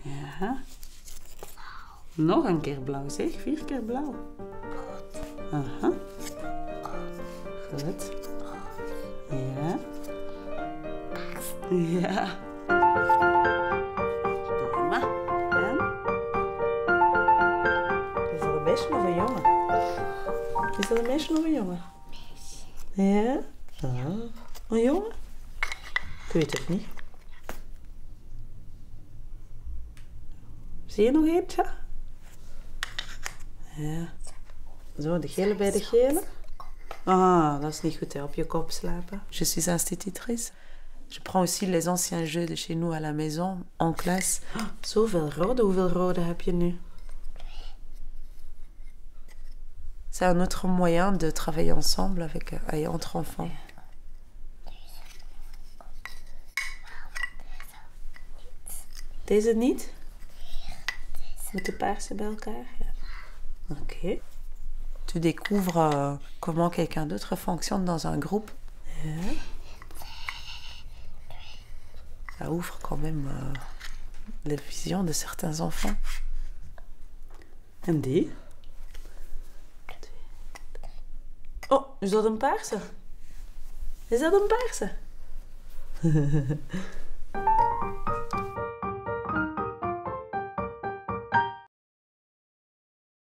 Ja. Nog een keer blauw, zeg. 4 keer blauw. Aha. Goed. Ja. Ja. Prima. En? Is dat een meisje of een jongen? Is dat een meisje of een jongen? Ja? Ah. Een jongen? Ik weet het niet. Zie je nog eentje? Ja. Zo, de gele bij de gele. Ah, dat is niet goed, hè, op je kop slapen. Je suis institutrice. Je prends aussi les anciens jeux de chez nous à la maison, en classe. Oh, zoveel rode. Hoeveel rode heb je nu? C'est un autre moyen de travailler ensemble avec, entre enfants. Deze niet? Met de paarse bij elkaar? Ja. Oké. Tu découvres comment quelqu'un d'autre fonctionne dans un groupe. Ja. Ça ouvre quand même les visions de certains enfants. En die? Oh, is dat een paarse? Is dat een paarse?